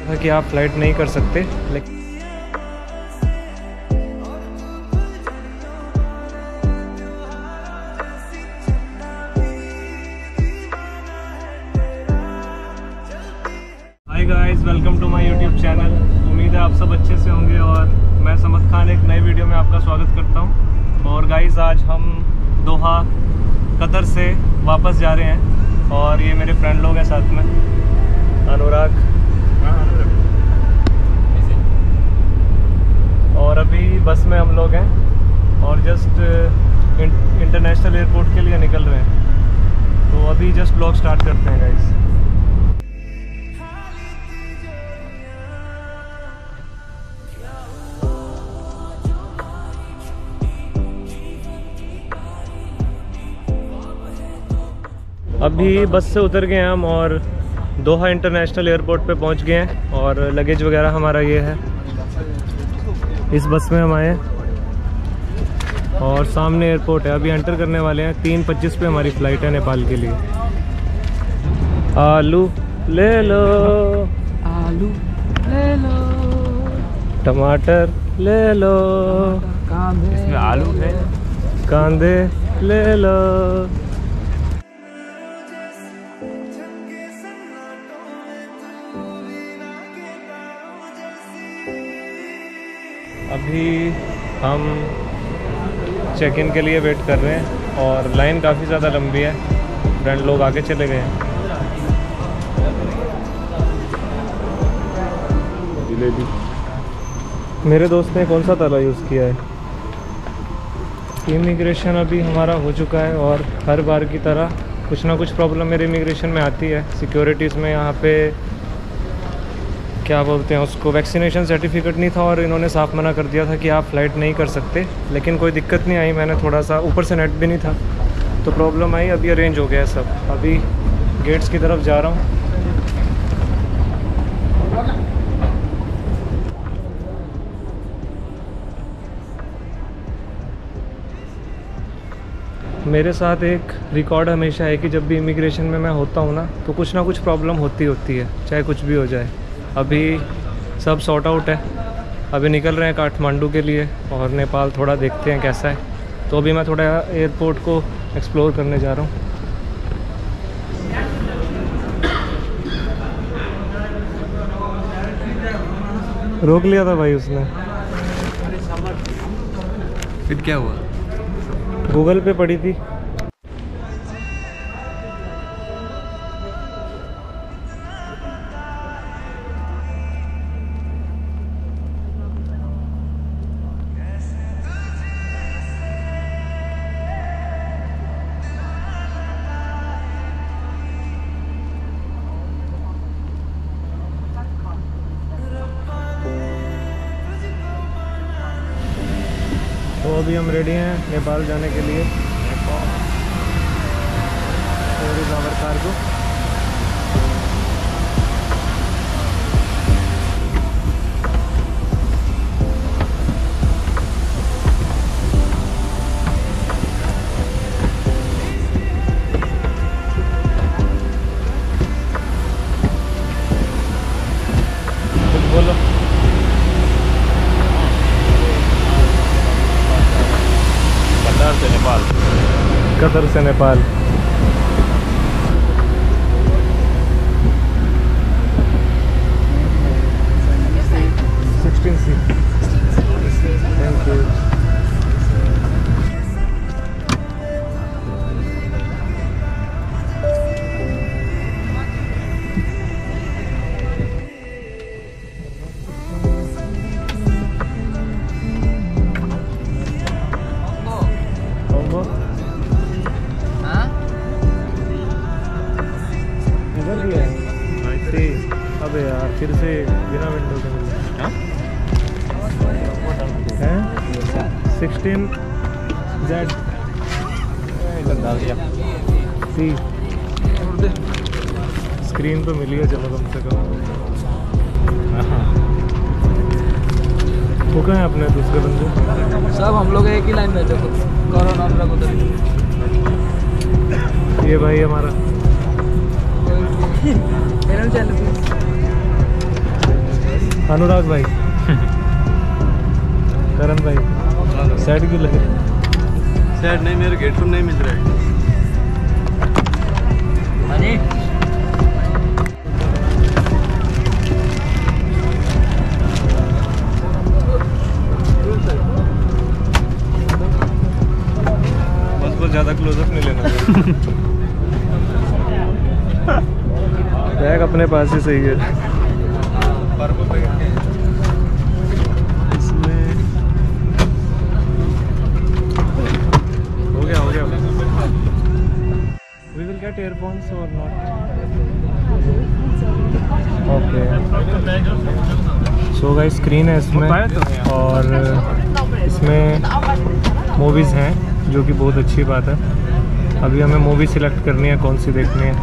था कि आप फ़्लाइट नहीं कर सकते, लेकिन hi guys, welcome to my YouTube channel. उम्मीद है आप सब अच्छे से होंगे और मैं समद खान एक नई वीडियो में आपका स्वागत करता हूं। और गाइस, आज हम दोहा कतर से वापस जा रहे हैं और ये मेरे फ्रेंड लोग हैं साथ में, अनुराग। और अभी बस में हम लोग हैं और जस्ट इंटरनेशनल एयरपोर्ट के लिए निकल रहे हैं। तो अभी जस्ट ब्लॉग स्टार्ट करते हैं गाइस। अभी बस से उतर गए हम और दोहा इंटरनेशनल एयरपोर्ट पे पहुंच गए हैं और लगेज वगैरह हमारा ये है। इस बस में हम आए और सामने एयरपोर्ट है। अभी एंटर करने वाले हैं। 3:25 पे हमारी फ़्लाइट है नेपाल के लिए। आलू ले लो, आलू ले लो, टमाटर ले लो, इसमें आलू है, कांदे ले लो। अभी हम चेक इन के लिए वेट कर रहे हैं और लाइन काफ़ी ज़्यादा लंबी है। फ्रेंड लोग आगे चले गए हैं। मेरे दोस्त ने कौन सा ताला यूज़ किया है। इमिग्रेशन अभी हमारा हो चुका है और हर बार की तरह कुछ ना कुछ प्रॉब्लम मेरे इमिग्रेशन में आती है। सिक्योरिटीज़ में यहाँ पे क्या बोलते हैं उसको, वैक्सीनेशन सर्टिफिकेट नहीं था और इन्होंने साफ मना कर दिया था कि आप फ़्लाइट नहीं कर सकते। लेकिन कोई दिक्कत नहीं आई, मैंने थोड़ा सा ऊपर से नेट भी नहीं था तो प्रॉब्लम आई। अभी अरेंज हो गया है सब। अभी गेट्स की तरफ जा रहा हूँ। मेरे साथ एक रिकॉर्ड हमेशा है कि जब भी इमिग्रेशन में मैं होता हूँ ना तो कुछ ना कुछ प्रॉब्लम होती है, चाहे कुछ भी हो जाए। अभी सब सॉर्ट आउट है। अभी निकल रहे हैं काठमांडू के लिए और नेपाल थोड़ा देखते हैं कैसा है। तो अभी मैं थोड़ा एयरपोर्ट को एक्सप्लोर करने जा रहा हूँ। रोक लिया था भाई उसने। फिर क्या हुआ? गूगल पे पड़ी थी। तो अभी हम रेडी हैं नेपाल जाने के लिए। कार्गो बोलो। कतर से नेपाल, कतर से नेपाल। Thank you. अबे यार, फिर से बिना विंडो के मिल हैं। 16Z C स्क्रीन तो मिली है, चलो कम से कम। वो कहाँ है अपने दूसरे बंदे? सब हम लोग एक ही लाइन में थे। कोरोना अनुराग उधर। ये भाई हमारा मेरा चैनल अनुराग भाई करण भाई सैड क्यों लगे? सैड नहीं, मेरे हेडफोन नहीं मिल रहा है। बस ज़्यादा क्लोजअप नहीं लेना। बैग अपने पास ही सही है। इसमें हो गया We will get earphones or not? Okay. So guys, screen है इसमें और इसमें मूवीज़ हैं जो कि बहुत अच्छी बात है। अभी हमें मूवी सिलेक्ट करनी है, कौन सी देखनी है।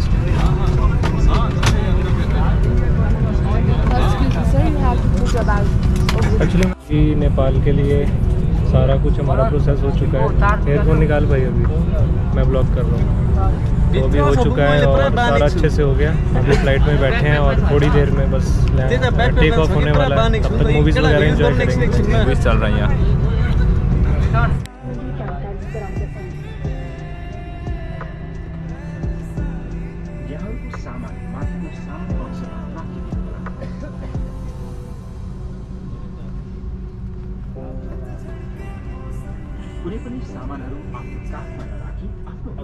एक्चुअली नेपाल के लिए सारा कुछ हमारा प्रोसेस हो चुका है। एयरफोन निकाल भाई, अभी मैं ब्लॉग कर रहा हूँ। तो अभी हो चुका है और सारा अच्छे से हो गया। अभी फ्लाइट में बैठे हैं और थोड़ी देर में बस टेक ऑफ होने वाला है। तब तक मूवीज़ वगैरह एंजॉय करेंगे। मूवीज़ चल रही हैं। कुनै पनि सामानहरू आफ्नो काखमा नराखी आफ्नो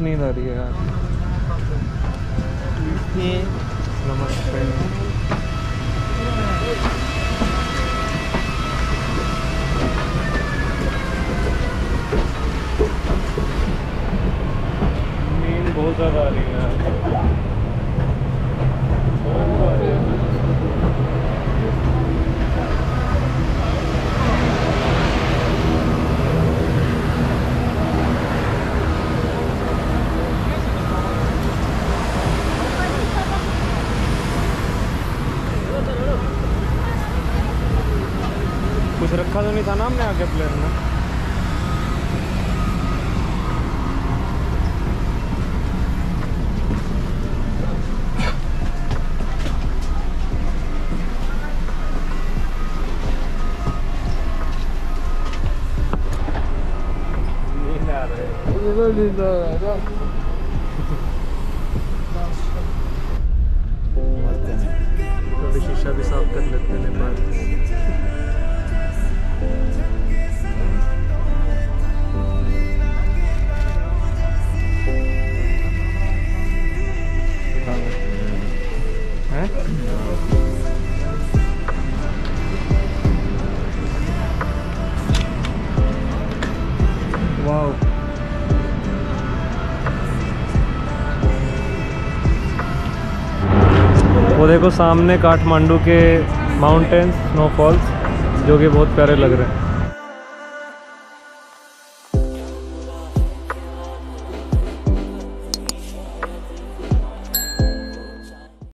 नींद आ रही है यार। नमस्ते। नींद बहुत ज़्यादा आ रही है यार। कुछ रखा तो नहीं था ना हमने आगे प्लेन में? अभी शीशा भी साफ कर लेते हैं नेपाल। वाओ, वो देखो सामने काठमांडू के माउंटेन्स, स्नोफॉल्स, जो कि बहुत प्यारे लग रहे हैं।